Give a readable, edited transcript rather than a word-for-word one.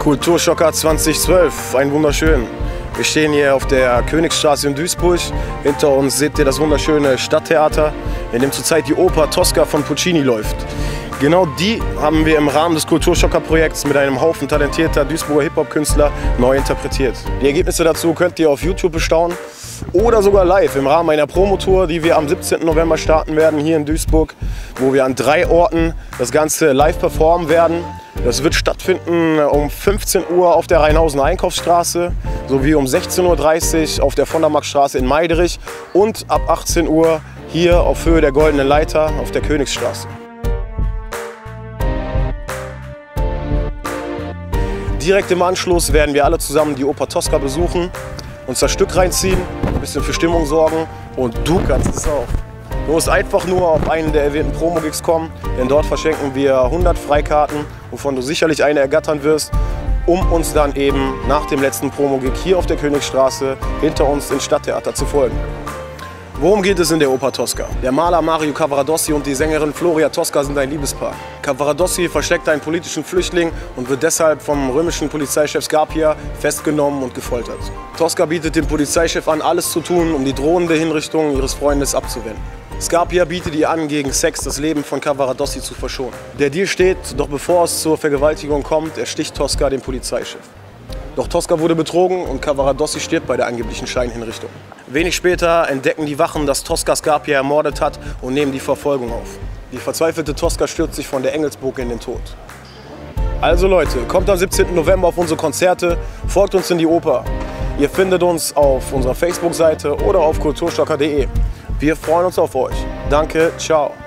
Kulturschocker 2012, ein wunderschön. Wir stehen hier auf der Königsstraße in Duisburg. Hinter uns seht ihr das wunderschöne Stadttheater, in dem zurzeit die Oper Tosca von Puccini läuft. Genau die haben wir im Rahmen des Kulturschocker-Projekts mit einem Haufen talentierter Duisburger Hip-Hop-Künstler neu interpretiert. Die Ergebnisse dazu könnt ihr auf YouTube bestaunen oder sogar live im Rahmen einer Promotour, die wir am 17. November starten werden hier in Duisburg, wo wir an 3 Orten das Ganze live performen werden. Das wird stattfinden um 15 Uhr auf der Rheinhausener Einkaufsstraße sowie um 16:30 Uhr auf der von der Maxstraße in Meiderich und ab 18 Uhr hier auf Höhe der Goldenen Leiter auf der Königsstraße. Direkt im Anschluss werden wir alle zusammen die Oper Tosca besuchen, uns das Stück reinziehen, ein bisschen für Stimmung sorgen und du kannst es auch. Du musst einfach nur auf einen der erwähnten Promo-Gigs kommen, denn dort verschenken wir 100 Freikarten, wovon du sicherlich eine ergattern wirst, um uns dann eben nach dem letzten Promo-Gig hier auf der Königsstraße hinter uns ins Stadttheater zu folgen. Worum geht es in der Oper Tosca? Der Maler Mario Cavaradossi und die Sängerin Floria Tosca sind ein Liebespaar. Cavaradossi versteckt einen politischen Flüchtling und wird deshalb vom römischen Polizeichef Scarpia festgenommen und gefoltert. Tosca bietet dem Polizeichef an, alles zu tun, um die drohende Hinrichtung ihres Freundes abzuwenden. Scarpia bietet ihr an, gegen Sex das Leben von Cavaradossi zu verschonen. Der Deal steht, doch bevor es zur Vergewaltigung kommt, ersticht Tosca den Polizeichef. Doch Tosca wurde betrogen und Cavaradossi stirbt bei der angeblichen Scheinhinrichtung. Wenig später entdecken die Wachen, dass Tosca Scarpia ermordet hat und nehmen die Verfolgung auf. Die verzweifelte Tosca stürzt sich von der Engelsburg in den Tod. Also Leute, kommt am 17. November auf unsere Konzerte, folgt uns in die Oper. Ihr findet uns auf unserer Facebook-Seite oder auf kulturschocker.de. Wir freuen uns auf euch. Danke, ciao.